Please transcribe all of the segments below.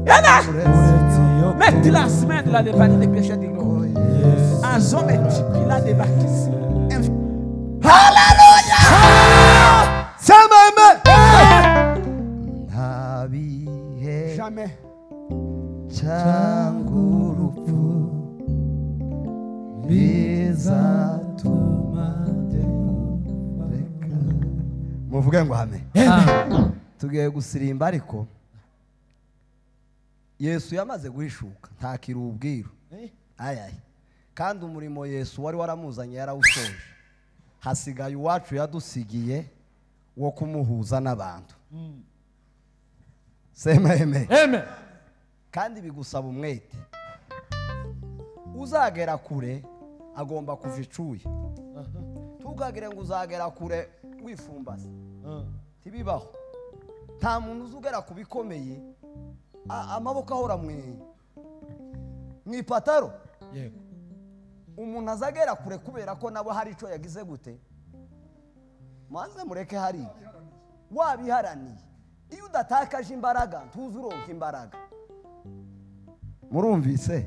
Mettez la semaine là de parler des péchés de l'homme. Un homme est typique là de bâtisse. Hallelujah! Amen. Jamais. Muvuge ngo amen. Tugiye gusirimba ariko Yesu yamaze guhishuka ntakira ubwiru. Ayaye. Kandi umurimo Yesu wari waramuzanye yarawusoje. Hasigaye uwacu yadusigiye wo kumuhuza n'abantu. Sema amen. Amen. Kandi bigusaba umwete. Uzagera kure agomba kuva icuye. Tugagire ngo uzagera kure wifumbaza. Tibibaho. Nta muntu uzugera kubikomeye amaboko ahora mwipataro. Yego. Umuntu azagera kure kubera ko nabo hari ico yagize gute. Manze mureke hari. Wabiharaniye. Iyo udatakaje imbaraga ntuzuronka imbaraga. Murumvise?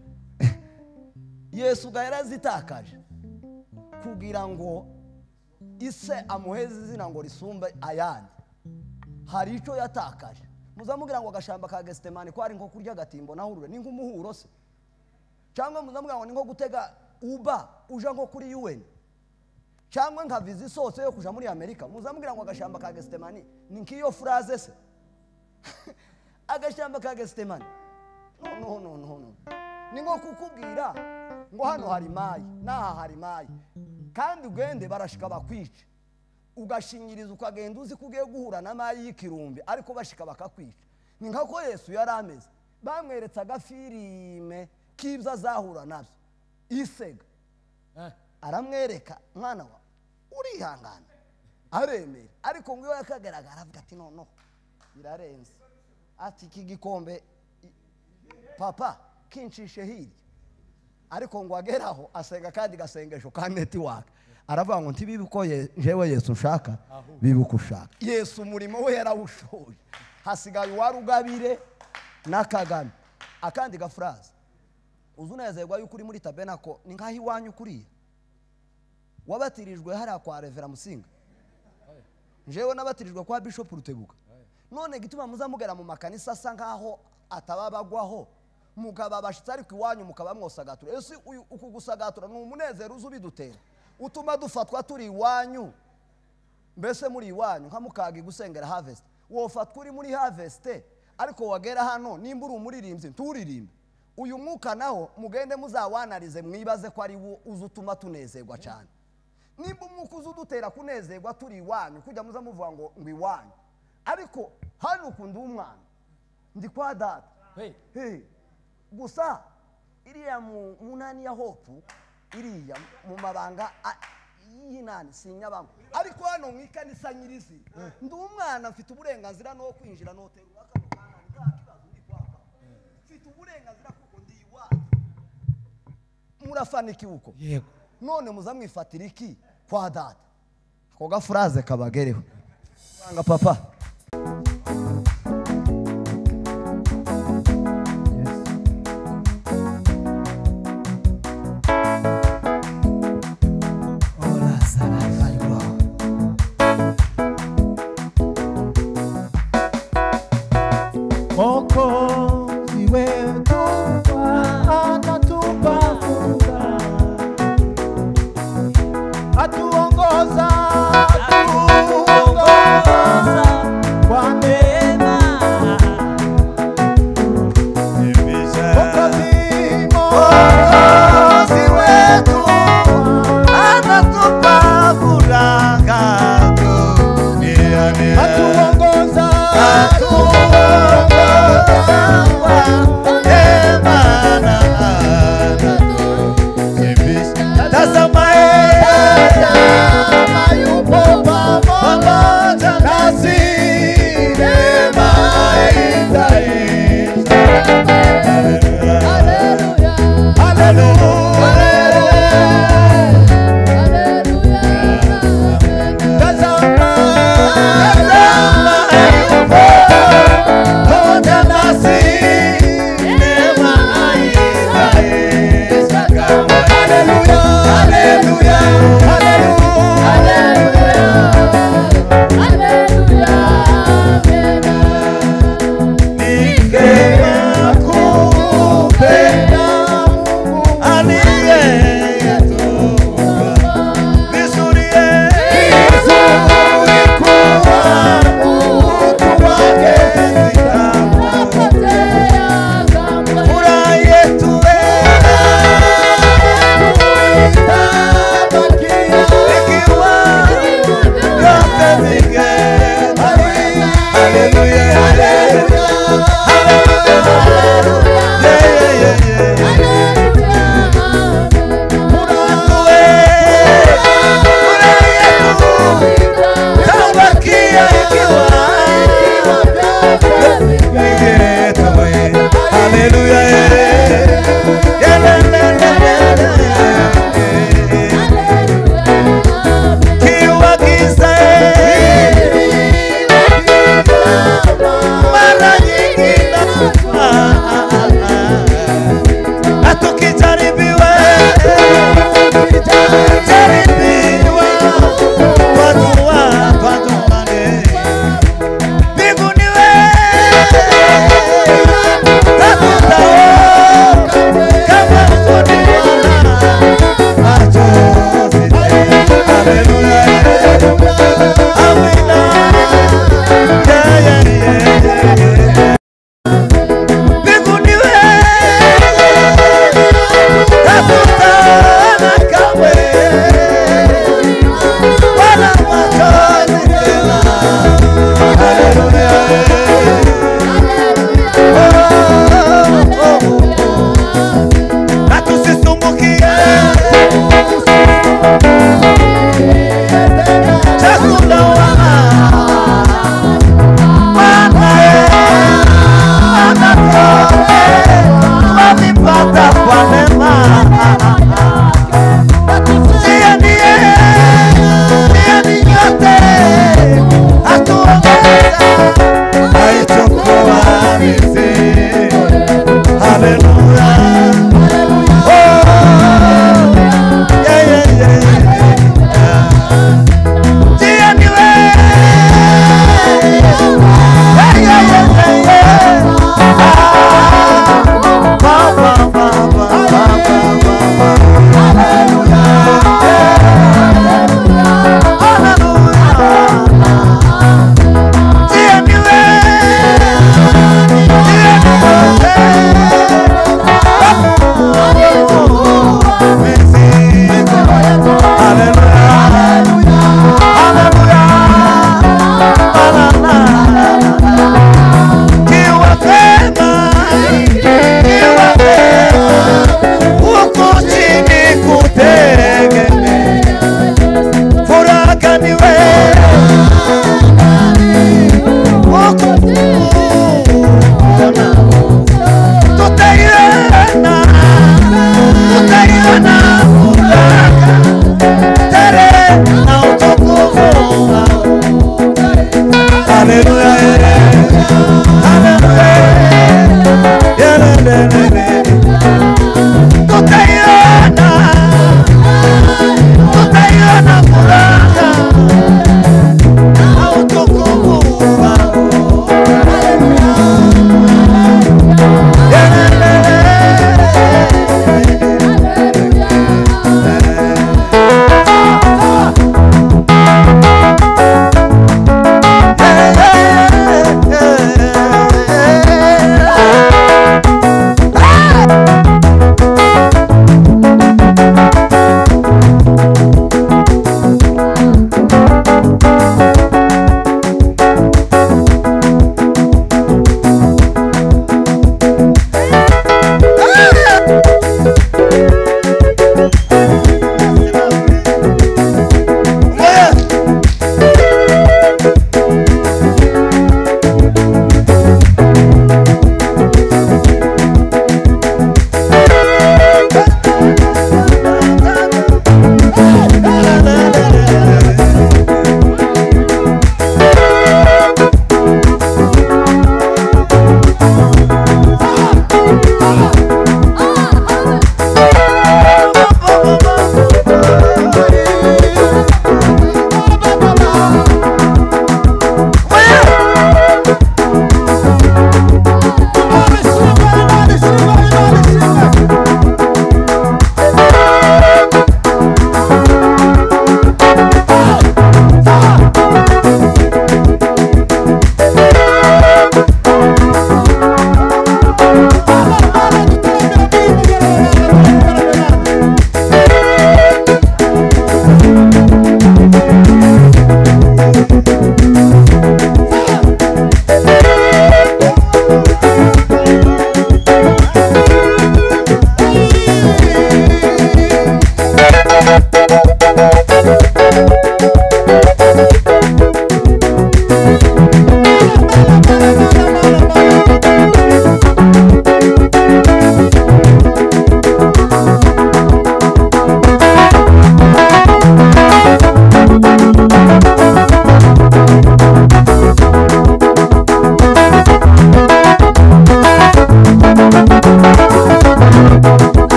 Yesu gahera zitakaje kugira ngo ise amuheze izina ngo risumbe ayandi. Hari ico yatakaje. Muzamugira ngo agashamba ka Getsemane ko ari nko kurya gatimbo nahurure ni nk'umuhuro se. Cyangwa muzamugira ngo ni nko gutega uba uja nko kuri UN. Cyangwa nka viza isose yo kuja muri Amerika. Muzamugira ngo agashamba ka Getsemane ni nkiyo phrase se. Agashamba ka Getsemane. No. Ni nko kukubwira ngo hano hari mayi naha hari mayi. Kandi ugende barashika bakwica. Ugashinyiriza ukagenda uzi kugiye guhura na mayi y'ikirumbi ariko bashika bakakwica. Ni nkako Yesu yarameze. Bamweretse agafirime kibza zahura navyo. Isega. Aramwereka mwana wa urihangana. Aremera ariko ngo yakagaragara avuga ati no birarenze. Ati iki gikombe papa kincishe hirya. Ariko ngo ageraho asenga kandi gasengesho ka network. Aravuga ngo ntibibuko jewe Yesu ushaka bibuko ushaka. Yesu umurimo we yarawushoje. Hasigaye warugabire nakagame. Akandi gafraze. Uzunezerwa yuko uri muri tabernacle ni nkaho iwanyu kuriya. Wabatirijwe hari kwa Reverend Musinga. Jewe nabatirijwe kwa Bishop Rutebuka. None gituma muzamugera mu makanisa asa nkaho atababagwaho. Mugaba bashitse ariko iwanyu mukaba mwosagatura. Yesu ukugusagatura ni umunezero uzubidutera. Utuma dufatwa turi iwanyu. Mbese muri iwanyu nka mukagi gusengera harvest. Wofatwa uri muri harvest ariko wagera hano nimba uri umuririmbyi nturirimbe. Uyu mwuka naho mugende muzawanarize mwibaze ko ari uzutuma tunezerwa cyane. Nimba umwuka uzudutera kunezerwa turi iwanyu kujya muza muvuga ngo iwanyu. Ariko hano ukunda umwana. Ndi kwa data. Hey. Gusa iriya munani ya hope iriya mu mabanga y'inani sinyabamo. Ariko hano mwikanisa nyirizi. Ndi umwana mfite uburenganzira no kwinjira no terura akabana ntakibazo ndi kwaka. Mfite uburenganzira kuko ndi iwanyu. Murafaniki uko. Yego. None muzamwifatira iki kwa data. Ako gafraze kabagereho. Wanga papa. Atuongoza Barikiwa.